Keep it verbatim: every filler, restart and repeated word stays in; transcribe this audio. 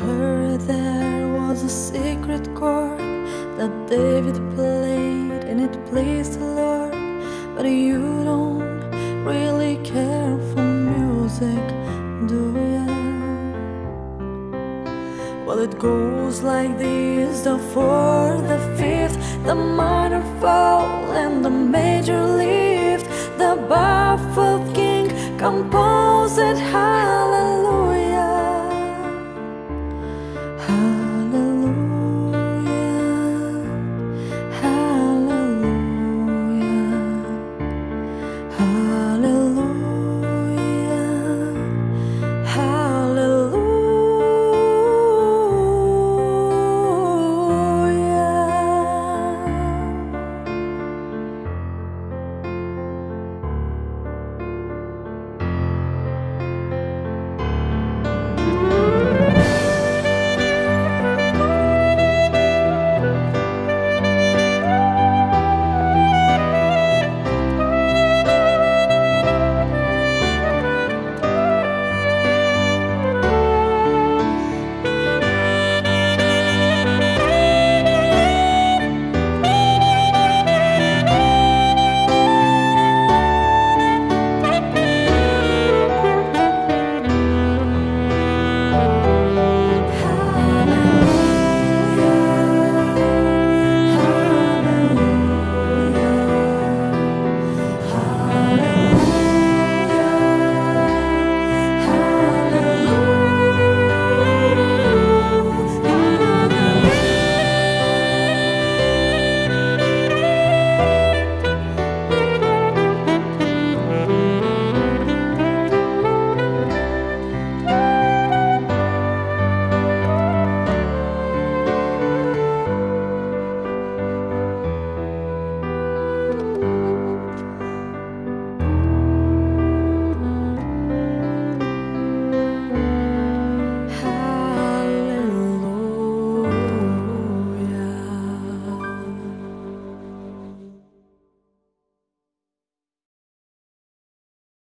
heard there was a secret chord that David played and it pleased the Lord. But you don't really care for music, do ya? Well, it goes like this: the fourth, the fifth, the minor fall and the major lift. The baffled king composed it high